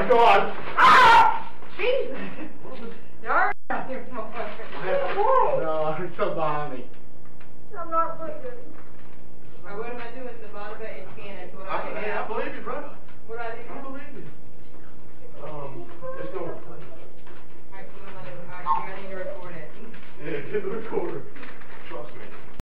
God! Ah! Jesus! You're not here, motherfucker. No, it's so balmy. I'm not bleeding. What am I doing? The bottom of it in can. I believe you, brother. What do I do? I believe you.